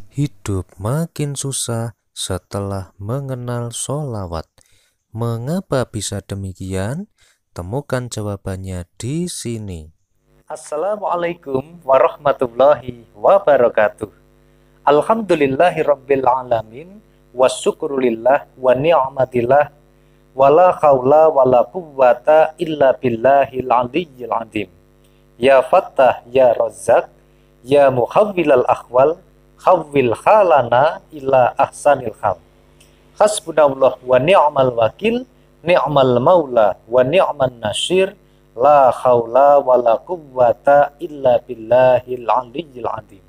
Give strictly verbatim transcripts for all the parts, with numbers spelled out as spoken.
Hidup makin susah setelah mengenal sholawat. Mengapa bisa demikian? Temukan jawabannya di sini. Assalamualaikum warahmatullahi wabarakatuh. Alhamdulillahi rabbil alamin. Wasyukurulillah wa ni'matillah. Wala khawla wala quwwata illa billahil aliyyil azim. Ya Fattah ya Razzaq, ya muhawwilal akhwal, khawwil khalana ila ahsanil khal. Hasbunallah wa ni'mal wakil, ni'mal maula wa ni'man nasir, la haula wa la quwwata illa billahil aliyyil azim.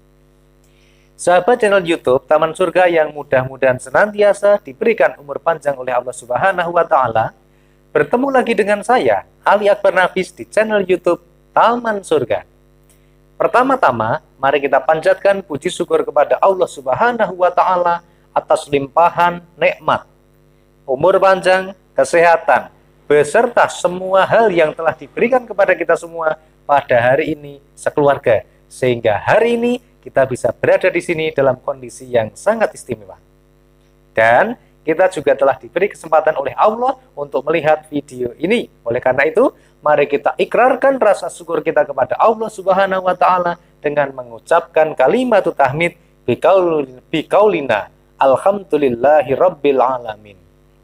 Sahabat channel YouTube Taman Surga yang mudah-mudahan senantiasa diberikan umur panjang oleh Allah Subhanahu wa taala, bertemu lagi dengan saya, Ali Akbar Nafis, di channel YouTube Taman Surga. Pertama-tama, mari kita panjatkan puji syukur kepada Allah Subhanahu wa taala atas limpahan nikmat, umur panjang, kesehatan, beserta semua hal yang telah diberikan kepada kita semua pada hari ini sekeluarga, sehingga hari ini kita bisa berada di sini dalam kondisi yang sangat istimewa. Dan kita juga telah diberi kesempatan oleh Allah untuk melihat video ini. Oleh karena itu, mari kita ikrarkan rasa syukur kita kepada Allah Subhanahu wa taala dengan mengucapkan kalimat tahmid biqaulina alhamdulillahi rabbil alamin.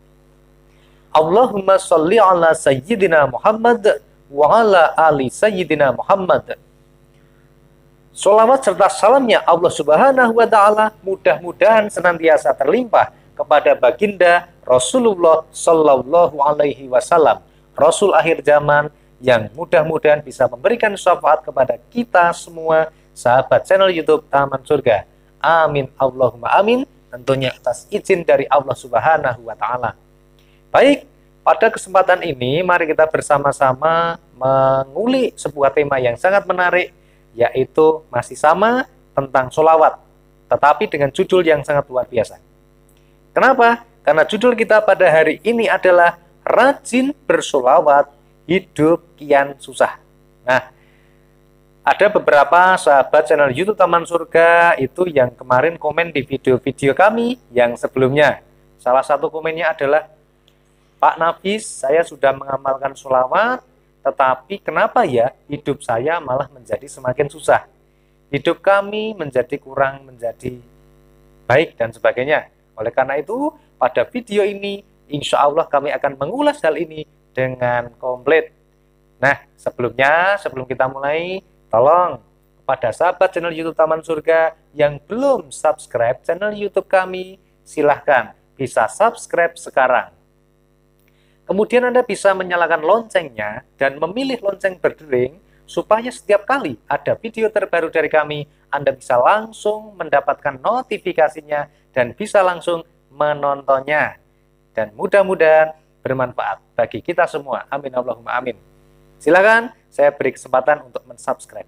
Allahumma sholli ala sayyidina Muhammad wa ala ali sayyidina Muhammad. Sholawat serta salamnya Allah Subhanahu wa taala mudah-mudahan senantiasa terlimpah kepada baginda Rasulullah Sallallahu Alaihi Wasallam, Rasul akhir zaman yang mudah-mudahan bisa memberikan syafaat kepada kita semua sahabat channel YouTube Taman Surga. Amin Allahumma amin. Tentunya atas izin dari Allah Subhanahu wa taala. Baik, pada kesempatan ini mari kita bersama-sama mengulik sebuah tema yang sangat menarik, yaitu masih sama tentang sholawat, tetapi dengan judul yang sangat luar biasa. Kenapa? Karena judul kita pada hari ini adalah rajin bersolawat, hidup kian susah. Nah, ada beberapa sahabat channel YouTube Taman Surga itu yang kemarin komen di video-video kami yang sebelumnya. Salah satu komennya adalah, Pak Nafis, saya sudah mengamalkan sholawat, tetapi kenapa ya hidup saya malah menjadi semakin susah? Hidup kami menjadi kurang menjadi baik dan sebagainya. Oleh karena itu, pada video ini, insya Allah kami akan mengulas hal ini dengan komplit. Nah, sebelumnya, sebelum kita mulai, tolong kepada sahabat channel YouTube Taman Surga yang belum subscribe channel YouTube kami, silahkan bisa subscribe sekarang. Kemudian Anda bisa menyalakan loncengnya dan memilih lonceng berdering supaya setiap kali ada video terbaru dari kami, Anda bisa langsung mendapatkan notifikasinya dan bisa langsung menontonnya. Dan mudah-mudahan bermanfaat bagi kita semua. Amin Allahumma amin. Silakan saya beri kesempatan untuk mensubscribe.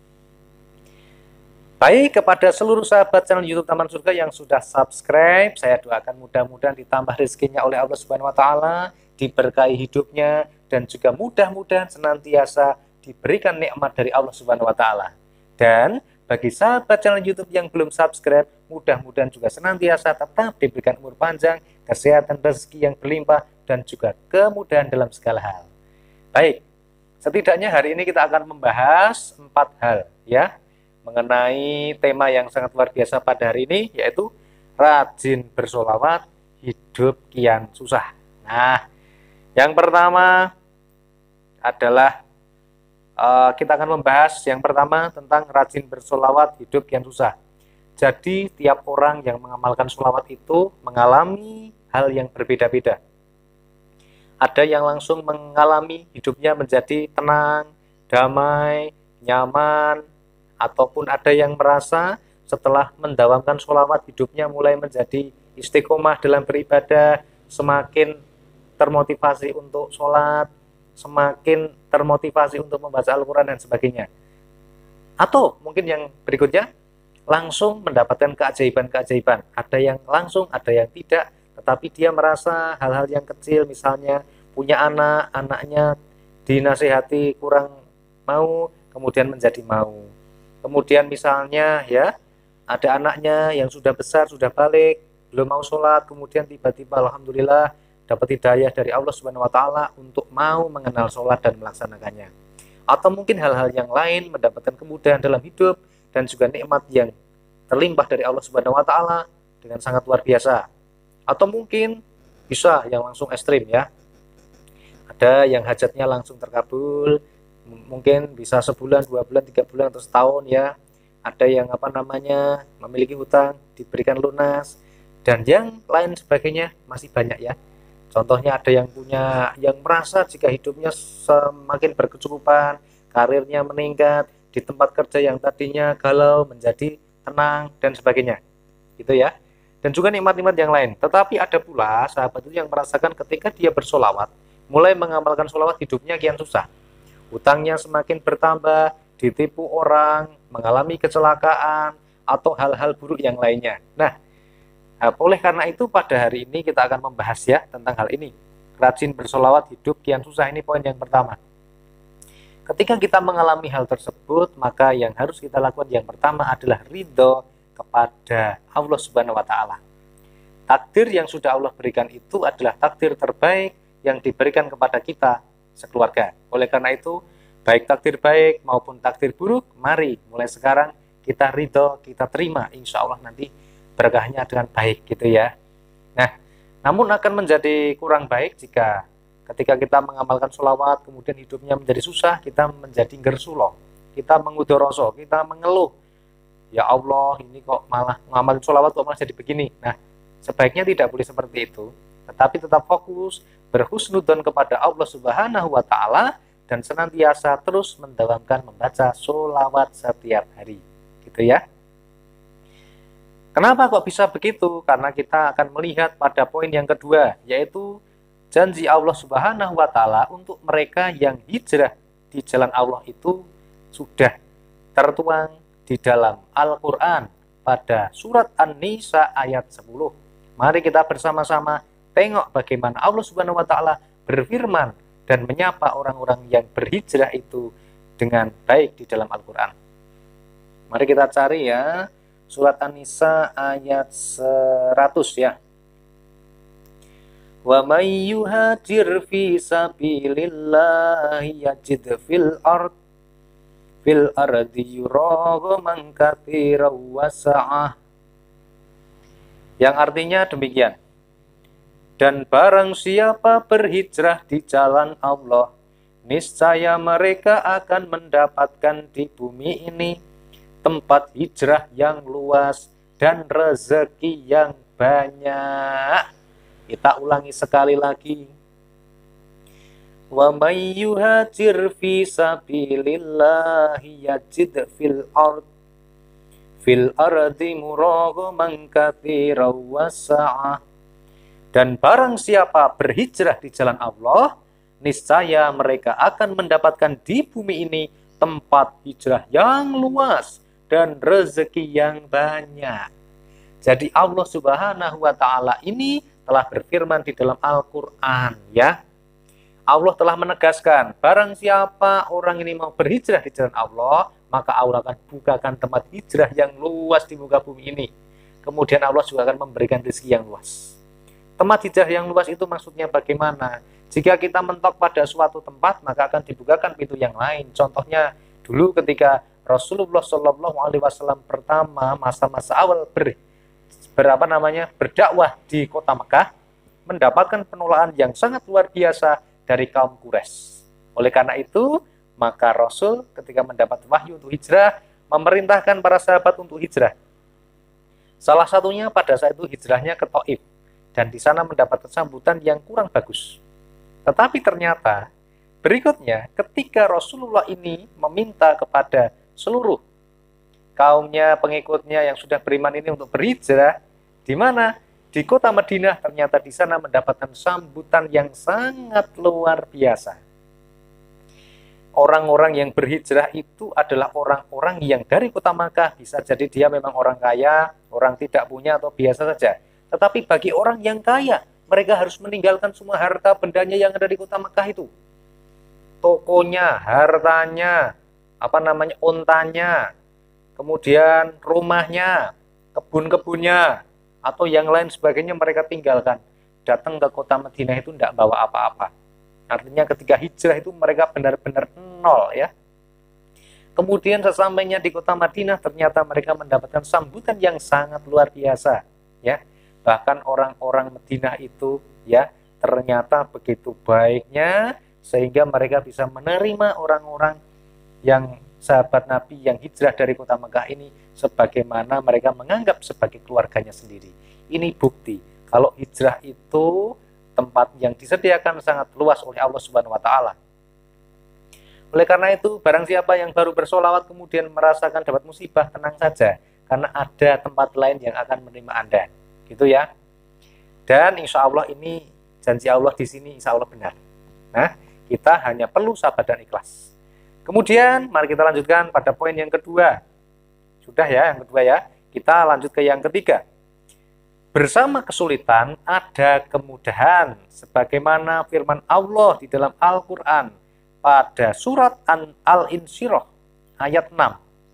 Baik, kepada seluruh sahabat channel YouTube Taman Surga yang sudah subscribe, saya doakan mudah-mudahan ditambah rezekinya oleh Allah Subhanahu wa taala, diberkahi hidupnya, dan juga mudah-mudahan senantiasa diberikan nikmat dari Allah Subhanahu wa taala. Dan bagi sahabat channel YouTube yang belum subscribe, mudah-mudahan juga senantiasa tetap diberikan umur panjang, kesehatan, rezeki yang berlimpah, dan juga kemudahan dalam segala hal. Baik, setidaknya hari ini kita akan membahas empat hal ya, mengenai tema yang sangat luar biasa pada hari ini, yaitu rajin bersolawat, hidup kian susah. Nah, yang pertama adalah uh, kita akan membahas yang pertama tentang rajin bersolawat, hidup kian susah. Jadi tiap orang yang mengamalkan solawat itu mengalami hal yang berbeda-beda. Ada yang langsung mengalami hidupnya menjadi tenang, damai, nyaman, ataupun ada yang merasa setelah mendawamkan sholawat hidupnya mulai menjadi istiqomah dalam beribadah, semakin termotivasi untuk sholat, semakin termotivasi untuk membaca Al-Quran dan sebagainya. Atau mungkin yang berikutnya, langsung mendapatkan keajaiban-keajaiban. Ada yang langsung, ada yang tidak, tetapi dia merasa hal-hal yang kecil, misalnya punya anak, anaknya dinasihati kurang mau, kemudian menjadi mau. Kemudian misalnya ya, ada anaknya yang sudah besar, sudah balik, belum mau sholat, kemudian tiba-tiba alhamdulillah dapat hidayah dari Allah Subhanahu wa taala untuk mau mengenal sholat dan melaksanakannya. Atau mungkin hal-hal yang lain, mendapatkan kemudahan dalam hidup dan juga nikmat yang terlimpah dari Allah Subhanahu wa taala dengan sangat luar biasa. Atau mungkin bisa yang langsung ekstrim ya. Ada yang hajatnya langsung terkabul, mungkin bisa sebulan, dua bulan, tiga bulan atau setahun ya. Ada yang apa namanya memiliki hutang diberikan lunas dan yang lain sebagainya masih banyak ya. Contohnya ada yang punya, yang merasa jika hidupnya semakin berkecukupan, karirnya meningkat, di tempat kerja yang tadinya galau menjadi tenang dan sebagainya, gitu ya. Dan juga nikmat-nikmat yang lain. Tetapi ada pula sahabat itu yang merasakan ketika dia bersolawat, mulai mengamalkan solawat hidupnya kian susah. Hutangnya semakin bertambah, ditipu orang, mengalami kecelakaan, atau hal-hal buruk yang lainnya. Nah, Nah, oleh karena itu pada hari ini kita akan membahas ya tentang hal ini. Rajin bersolawat hidup kian susah, ini poin yang pertama. Ketika kita mengalami hal tersebut, maka yang harus kita lakukan yang pertama adalah ridho kepada Allah Subhanahu wa taala. Takdir yang sudah Allah berikan itu adalah takdir terbaik yang diberikan kepada kita sekeluarga. Oleh karena itu, baik takdir baik maupun takdir buruk, mari mulai sekarang kita ridho, kita terima, insya Allah nanti berkahnya dengan baik gitu ya. Nah, namun akan menjadi kurang baik jika ketika kita mengamalkan sholawat kemudian hidupnya menjadi susah, kita menjadi gersulo, kita mengudoroso, kita mengeluh, ya Allah ini kok malah mengamalkan sholawat kok malah jadi begini. Nah, sebaiknya tidak boleh seperti itu, tetapi tetap fokus berhusnudon kepada Allah Subhanahu wa taala dan senantiasa terus mendawamkan membaca sholawat setiap hari gitu ya. Kenapa kok bisa begitu? Karena kita akan melihat pada poin yang kedua, yaitu janji Allah Subhanahu wa taala untuk mereka yang hijrah di jalan Allah itu sudah tertuang di dalam Al-Qur'an pada surat An-Nisa ayat sepuluh. Mari kita bersama-sama tengok bagaimana Allah Subhanahu wa taala berfirman dan menyapa orang-orang yang berhijrah itu dengan baik di dalam Al-Qur'an. Mari kita cari ya. Surat An-Nisa ayat seratus ya. Wa may yuhajir fi sabilillahi yajid fil ard fil ardi yuraghaman katsiran wasa'ah. Yang artinya demikian. Dan barang siapa berhijrah di jalan Allah, niscaya mereka akan mendapatkan di bumi ini tempat hijrah yang luas dan rezeki yang banyak. Kita ulangi sekali lagi. Wa may yuhajir fi sabilillahi yajid fil ard fil ardi muraghaman katsiran wasa'ah. Dan barang siapa berhijrah di jalan Allah, niscaya mereka akan mendapatkan di bumi ini tempat hijrah yang luas dan rezeki yang banyak. Jadi Allah Subhanahu wa taala ini telah berfirman di dalam Al-Qur'an ya. Allah telah menegaskan, barang siapa orang ini mau berhijrah di jalan Allah, maka Allah akan bukakan tempat hijrah yang luas di muka bumi ini. Kemudian Allah juga akan memberikan rezeki yang luas. Tempat hijrah yang luas itu maksudnya bagaimana? Jika kita mentok pada suatu tempat, maka akan dibukakan pintu yang lain. Contohnya dulu ketika Rasulullah Shallallahu Alaihi Wasallam pertama masa-masa awal ber, berapa namanya berdakwah di kota Mekah, mendapatkan penolakan yang sangat luar biasa dari kaum Quraisy. Oleh karena itu, maka Rasul ketika mendapat wahyu untuk hijrah, memerintahkan para sahabat untuk hijrah. Salah satunya pada saat itu hijrahnya ke Taif, dan di sana mendapat sambutan yang kurang bagus. Tetapi ternyata berikutnya ketika Rasulullah ini meminta kepada seluruh kaumnya, pengikutnya yang sudah beriman ini untuk berhijrah, di mana? Di kota Madinah, ternyata di sana mendapatkan sambutan yang sangat luar biasa. Orang-orang yang berhijrah itu adalah orang-orang yang dari kota Makkah, bisa jadi dia memang orang kaya, orang tidak punya atau biasa saja. Tetapi bagi orang yang kaya, mereka harus meninggalkan semua harta bendanya yang ada di kota Makkah itu. Tokonya, hartanya, apa namanya, ontanya, kemudian rumahnya, kebun-kebunnya, atau yang lain sebagainya mereka tinggalkan. Datang ke kota Madinah itu tidak bawa apa-apa. Artinya ketika hijrah itu mereka benar-benar nol ya. Kemudian sesampainya di kota Madinah ternyata mereka mendapatkan sambutan yang sangat luar biasa ya. Bahkan orang-orang Madinah itu ya ternyata begitu baiknya sehingga mereka bisa menerima orang-orang yang sahabat Nabi yang hijrah dari kota Mekah ini sebagaimana mereka menganggap sebagai keluarganya sendiri. Ini bukti kalau hijrah itu tempat yang disediakan sangat luas oleh Allah Subhanahu wa taala. Oleh karena itu, barang siapa yang baru bersolawat kemudian merasakan dapat musibah, tenang saja karena ada tempat lain yang akan menerima Anda. Gitu ya. Dan insya Allah ini janji Allah di sini insya Allah benar. Nah, kita hanya perlu sabar dan ikhlas. Kemudian mari kita lanjutkan pada poin yang kedua. Sudah ya yang kedua ya. Kita lanjut ke yang ketiga. Bersama kesulitan ada kemudahan sebagaimana firman Allah di dalam Al-Qur'an pada surat Al-Insyirah ayat enam.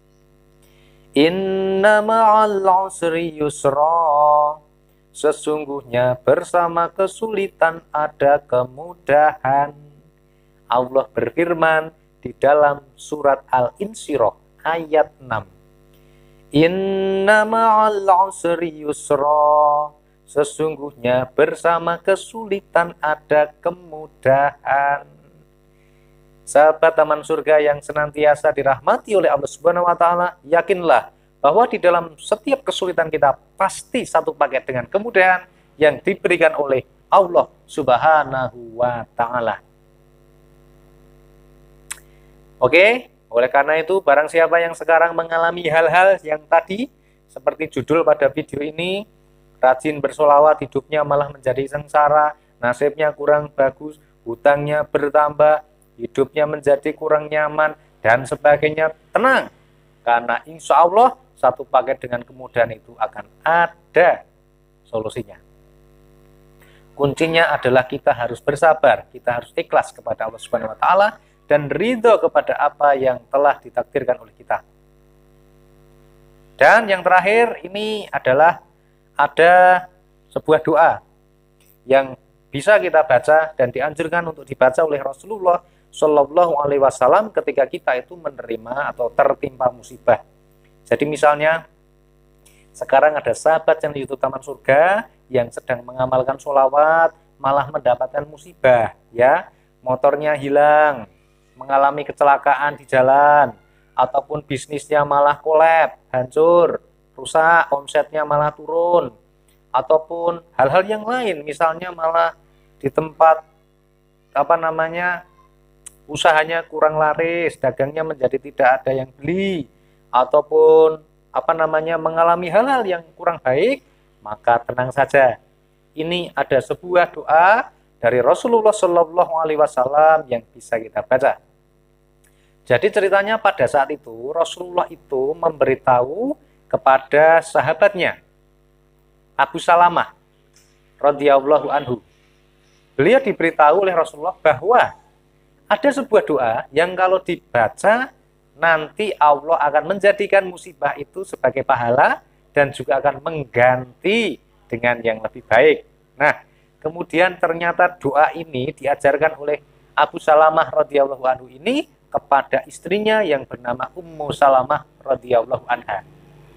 Inna ma'al usri yusra. Sesungguhnya bersama kesulitan ada kemudahan. Allah berfirman di dalam surat Al-Insyirah ayat enam. Inna ma'al usri yusra. Sesungguhnya bersama kesulitan ada kemudahan. Sahabat taman surga yang senantiasa dirahmati oleh Allah Subhanahu wa taala, yakinlah bahwa di dalam setiap kesulitan kita pasti satu paket dengan kemudahan yang diberikan oleh Allah Subhanahu wa taala. Oke, oleh karena itu barang siapa yang sekarang mengalami hal-hal yang tadi seperti judul pada video ini, rajin bersolawat hidupnya malah menjadi sengsara, nasibnya kurang bagus, hutangnya bertambah, hidupnya menjadi kurang nyaman, dan sebagainya, tenang. Karena insya Allah satu paket dengan kemudahan itu akan ada solusinya. Kuncinya adalah kita harus bersabar, kita harus ikhlas kepada Allah Subhanahu wa taala dan ridho kepada apa yang telah ditakdirkan oleh kita. Dan yang terakhir ini adalah ada sebuah doa yang bisa kita baca dan dianjurkan untuk dibaca oleh Rasulullah Shallallahu Alaihi Wasallam ketika kita itu menerima atau tertimpa musibah. Jadi misalnya sekarang ada sahabat yang di YouTube Taman Surga yang sedang mengamalkan sholawat malah mendapatkan musibah, ya motornya hilang, mengalami kecelakaan di jalan, ataupun bisnisnya malah kolab, hancur, rusak, omsetnya malah turun, ataupun hal-hal yang lain, misalnya malah di tempat apa namanya usahanya kurang laris, dagangnya menjadi tidak ada yang beli, ataupun apa namanya mengalami hal-hal yang kurang baik, maka tenang saja. Ini ada sebuah doa dari Rasulullah Shallallahu Alaihi Wasallam yang bisa kita baca. Jadi ceritanya pada saat itu Rasulullah itu memberitahu kepada sahabatnya Abu Salamah radhiyallahu anhu. Beliau diberitahu oleh Rasulullah bahwa ada sebuah doa yang kalau dibaca nanti Allah akan menjadikan musibah itu sebagai pahala dan juga akan mengganti dengan yang lebih baik. Nah, kemudian ternyata doa ini diajarkan oleh Abu Salamah radhiyallahu anhu ini kepada istrinya yang bernama Ummu Salamah radhiyallahu anha.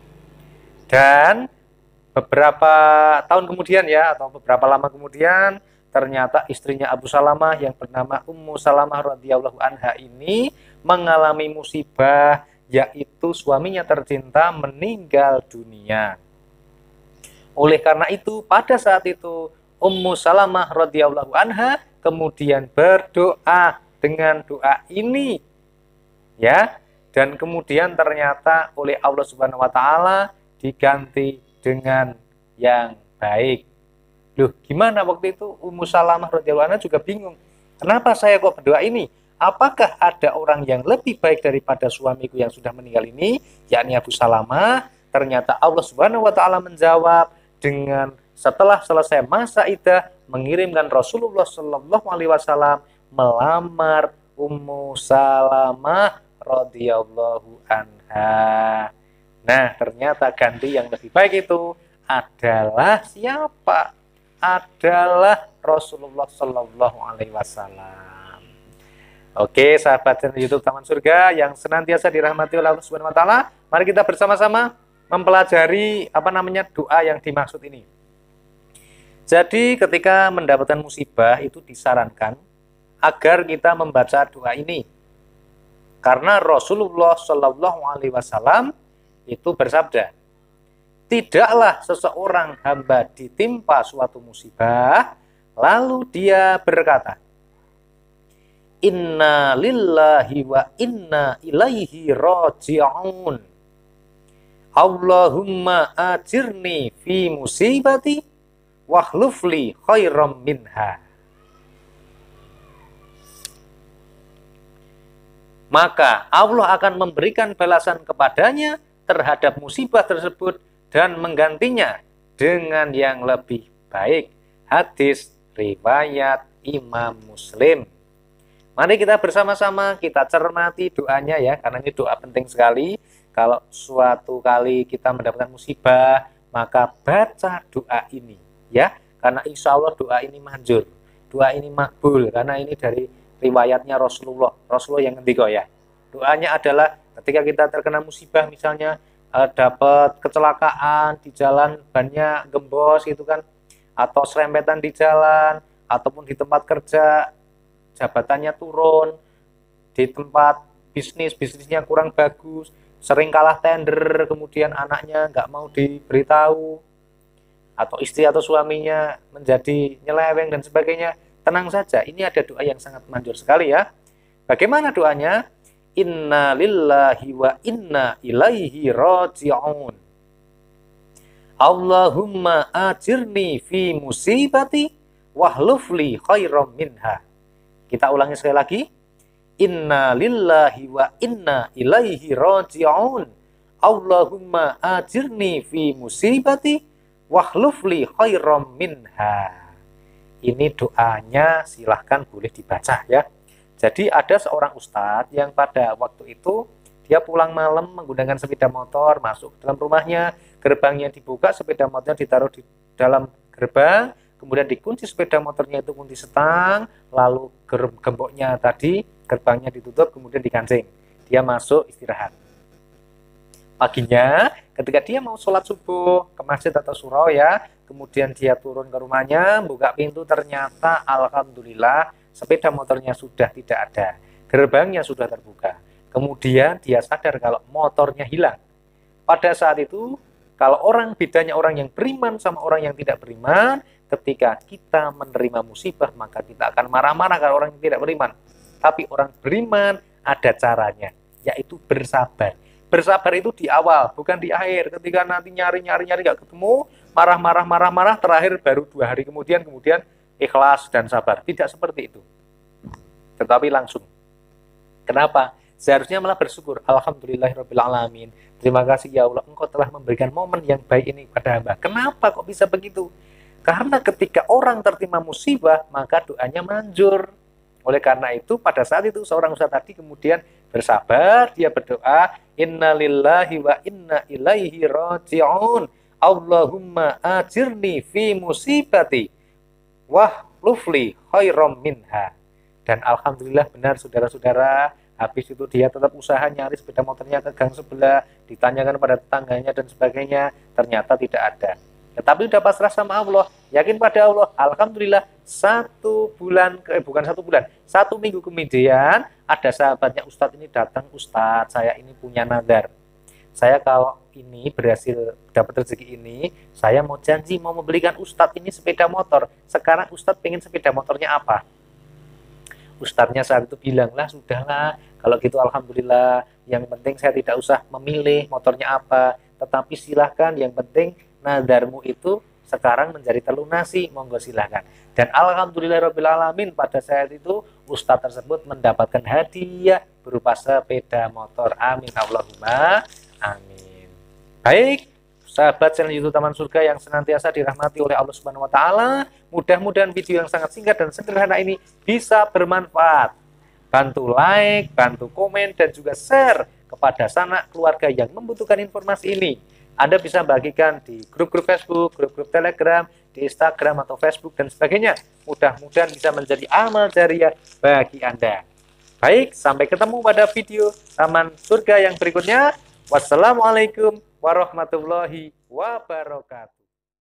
Dan beberapa tahun kemudian ya atau beberapa lama kemudian ternyata istrinya Abu Salamah yang bernama Ummu Salamah radhiyallahu anha ini mengalami musibah, yaitu suaminya tercinta meninggal dunia. Oleh karena itu pada saat itu Ummu Salamah radhiyallahu anha kemudian berdoa dengan doa ini, ya, dan kemudian ternyata oleh Allah Subhanahu wa taala diganti dengan yang baik. Loh, gimana waktu itu Ummu Salamah radhiyallahu anha juga bingung. Kenapa saya kok berdoa ini? Apakah ada orang yang lebih baik daripada suamiku yang sudah meninggal ini, yakni Abu Salamah? Ternyata Allah Subhanahu wa taala menjawab dengan setelah selesai masa iddah mengirimkan Rasulullah Shallallahu alaihi wasallam melamar Ummu Salamah radhiyallahu anha. Nah, ternyata ganti yang lebih baik itu adalah siapa? Adalah Rasulullah Shallallahu Alaihi Wasallam. Oke, sahabat channel YouTube Taman Surga yang senantiasa dirahmati oleh Allah Subhanahu Wa Taala, mari kita bersama-sama mempelajari apa namanya doa yang dimaksud ini. Jadi, ketika mendapatkan musibah itu disarankan agar kita membaca doa ini, karena Rasulullah Shallallahu Alaihi Wasallam itu bersabda, tidaklah seseorang hamba ditimpa suatu musibah, lalu dia berkata, Inna lillahi wa inna ilaihi raji'un. Allahumma ajirni fi musibati wahlufli khairam minha. Maka Allah akan memberikan balasan kepadanya terhadap musibah tersebut dan menggantinya dengan yang lebih baik. Hadis riwayat Imam Muslim. Mari kita bersama-sama kita cermati doanya ya, karena ini doa penting sekali. Kalau suatu kali kita mendapatkan musibah, maka baca doa ini ya, karena insya Allah doa ini manjur, doa ini makbul, karena ini dari riwayatnya Rasulullah. Rasulullah yang ngendika ya. Doanya adalah ketika kita terkena musibah, misalnya eh, dapat kecelakaan di jalan, bannya gembos gitu kan, atau serempetan di jalan, ataupun di tempat kerja jabatannya turun, di tempat bisnis bisnisnya kurang bagus, sering kalah tender, kemudian anaknya nggak mau diberitahu, atau istri atau suaminya menjadi nyeleweng dan sebagainya. Tenang saja, ini ada doa yang sangat manjur sekali ya. Bagaimana doanya? Inna lillahi wa inna ilaihi raji'un. Allahumma ajirni fi musibati wahlufli khairam minha. Kita ulangi sekali lagi. Inna lillahi wa inna ilaihi raji'un. Allahumma ajirni fi musibati wahlufli khairam minha. Ini doanya silahkan boleh dibaca ya. Jadi ada seorang ustadz yang pada waktu itu dia pulang malam menggunakan sepeda motor, masuk ke dalam rumahnya, gerbangnya dibuka, sepeda motornya ditaruh di dalam gerbang, kemudian dikunci sepeda motornya itu kunci setang, lalu gemboknya tadi, gerbangnya ditutup, kemudian dikancing. Dia masuk istirahat. Paginya, ketika dia mau sholat subuh ke masjid atau surau ya, kemudian dia turun ke rumahnya, buka pintu, ternyata alhamdulillah sepeda motornya sudah tidak ada, gerbangnya sudah terbuka. Kemudian dia sadar kalau motornya hilang. Pada saat itu, kalau orang bedanya orang yang beriman sama orang yang tidak beriman, ketika kita menerima musibah, maka kita akan marah-marah kalau orang yang tidak beriman. Tapi orang beriman ada caranya, yaitu bersabar. Bersabar itu di awal, bukan di akhir. Ketika nanti nyari-nyari-nyari gak ketemu, marah-marah, marah-marah, terakhir baru dua hari kemudian, kemudian ikhlas dan sabar. Tidak seperti itu. Tetapi langsung. Kenapa? Seharusnya malah bersyukur. Alhamdulillahirabbil alamin. Terima kasih ya Allah, Engkau telah memberikan momen yang baik ini pada hamba. Kenapa kok bisa begitu? Karena ketika orang tertimpa musibah, maka doanya manjur. Oleh karena itu, pada saat itu seorang ustaz tadi kemudian bersabar, dia berdoa, Inna lillahi wa inna ilaihi raji'un. Allahumma ajirni fi musibati wah lufli khairam minha. Dan alhamdulillah benar saudara-saudara, habis itu dia tetap usaha nyari sepeda motornya ke gang sebelah, ditanyakan pada tetangganya dan sebagainya, ternyata tidak ada. Tetapi udah pasrah sama Allah, yakin pada Allah. Alhamdulillah satu bulan, eh, bukan satu bulan, satu minggu kemudian ada sahabatnya Ustadz ini datang, Ustadz saya ini punya nadar. Saya kalau ini berhasil dapat rezeki ini, saya mau janji mau membelikan Ustadz ini sepeda motor. Sekarang Ustadz pengen sepeda motornya apa? Ustadznya saat itu bilang, lah sudahlah, kalau gitu alhamdulillah, yang penting saya tidak usah memilih motornya apa, tetapi silahkan, yang penting nadarmu itu sekarang menjadi terlunasi, monggo silahkan. Dan alhamdulillahirabbil alamin, pada saat itu Ustadz tersebut mendapatkan hadiah berupa sepeda motor. Amin Allahumma amin. Baik, sahabat channel YouTube Taman Surga yang senantiasa dirahmati oleh Allah Subhanahu wa taala, mudah-mudahan video yang sangat singkat dan sederhana ini bisa bermanfaat. Bantu like, bantu komen dan juga share kepada sanak keluarga yang membutuhkan informasi ini. Anda bisa bagikan di grup-grup Facebook, grup-grup Telegram, di Instagram atau Facebook dan sebagainya. Mudah-mudahan bisa menjadi amal jariah bagi Anda. Baik, sampai ketemu pada video Taman Surga yang berikutnya. Wassalamualaikum warahmatullahi wabarakatuh.